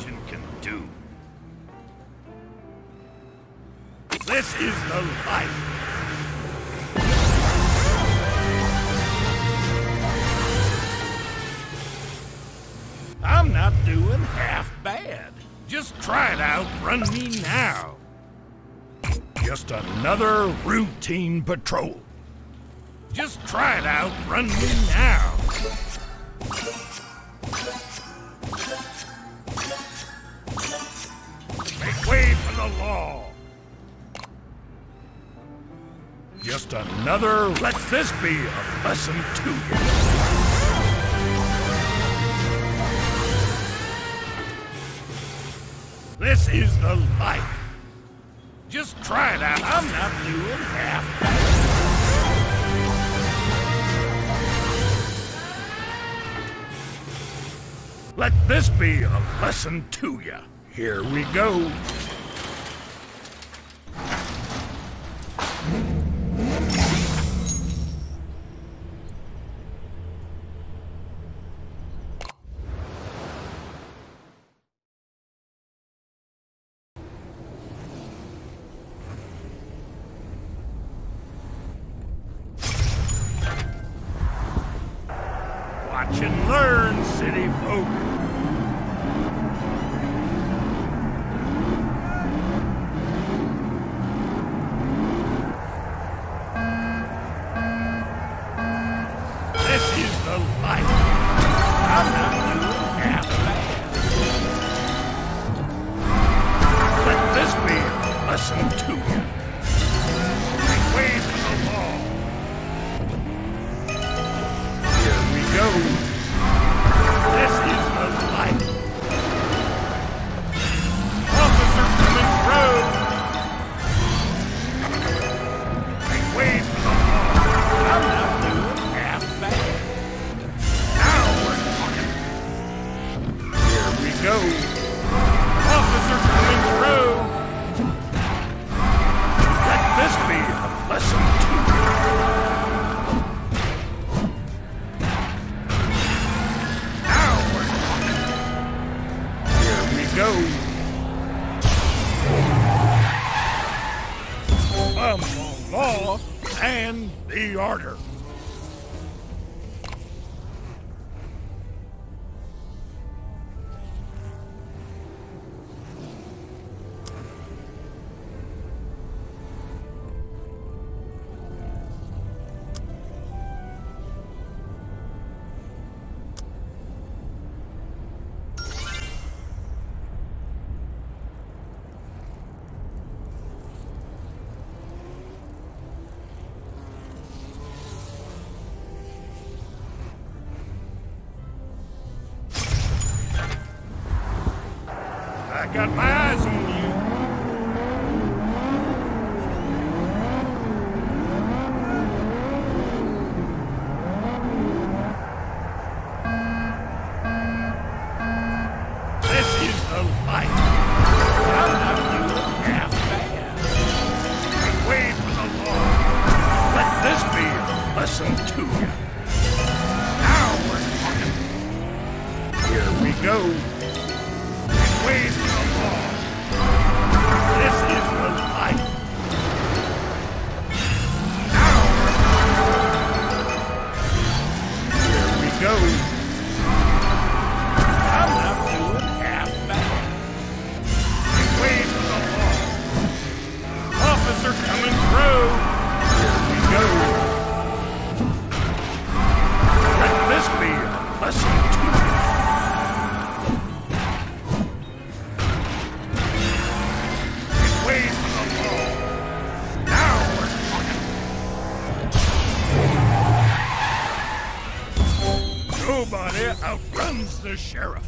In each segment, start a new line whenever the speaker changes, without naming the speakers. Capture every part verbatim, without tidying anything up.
religion can do. This is the life. I'm not doing half bad. Just try it out, run me now. Just another routine patrol. Just try it out, run me now. Make way for the law. Just another, let this be a lesson to you. This is the life. Just try it out. I'm not doing half bad. Let this be a lesson to you. Here we go. Watch and learn, city folk. This is the life. I'm not doing half bad. Let this be a lesson to you. Make way for the law. Here we go. This is the life. Officer coming through. Make way for the law. I'm not doing half bad. Now we're talking. Here we go. Officer coming through. Let this be a lesson to you. Go. Um, the law and the order. I got my eyes on you. This is the life. I'm not doing half bad. Make way for the law. Let this be a lesson to you. Now we're talking. Here we go. Way for the law. This is the life. Now, here we go. I'm not doing half bad. Way for the law. Officer coming through. Here we go. Let this be a lesson to you. Nobody outruns the sheriff.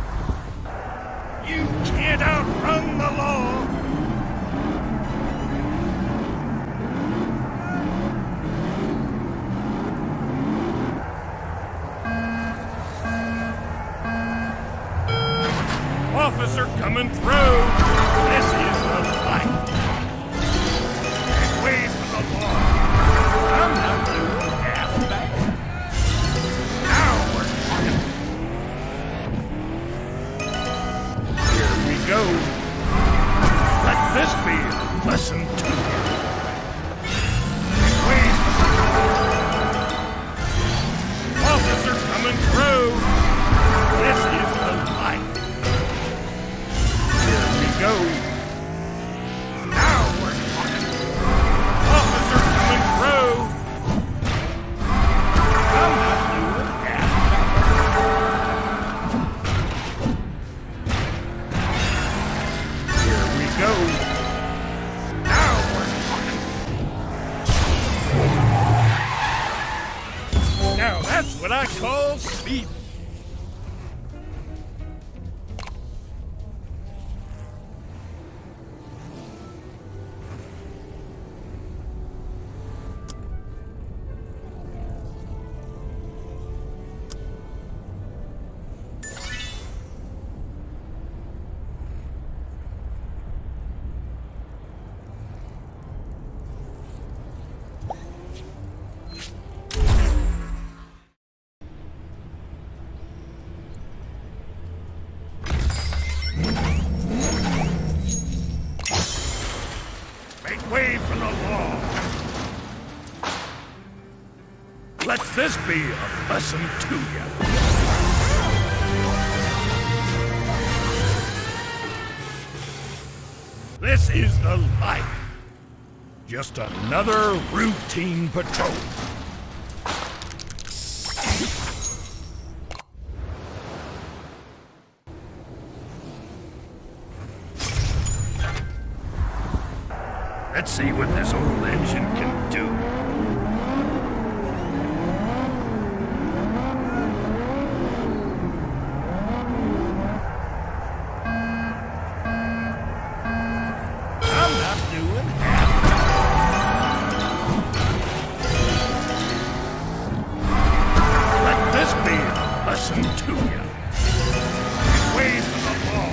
You can't outrun the law. coming through. This is the light. Make way for the law. I'm not doing half bad. Now we're talking. Here we go. Let this be a lesson to you. Make way for the law. Officer coming through. This is the light. Here we go. Now we're talking. Officer coming through. I'm not doing half bad. Here we go. Now we're talking. Now that's what I call speed. Make way for the law. Let this be a lesson to you. This is the life. Just another routine patrol. Let's see what this old engine can do. I'm not doing half bad. Let this be a lesson to you. Make way for the law.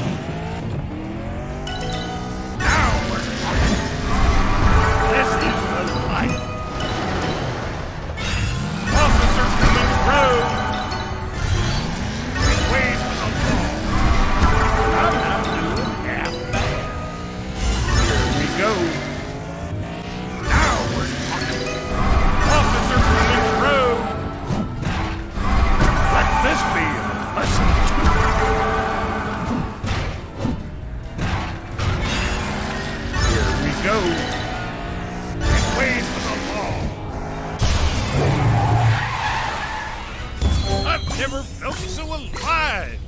Go. Make way for the law. I've never felt so alive.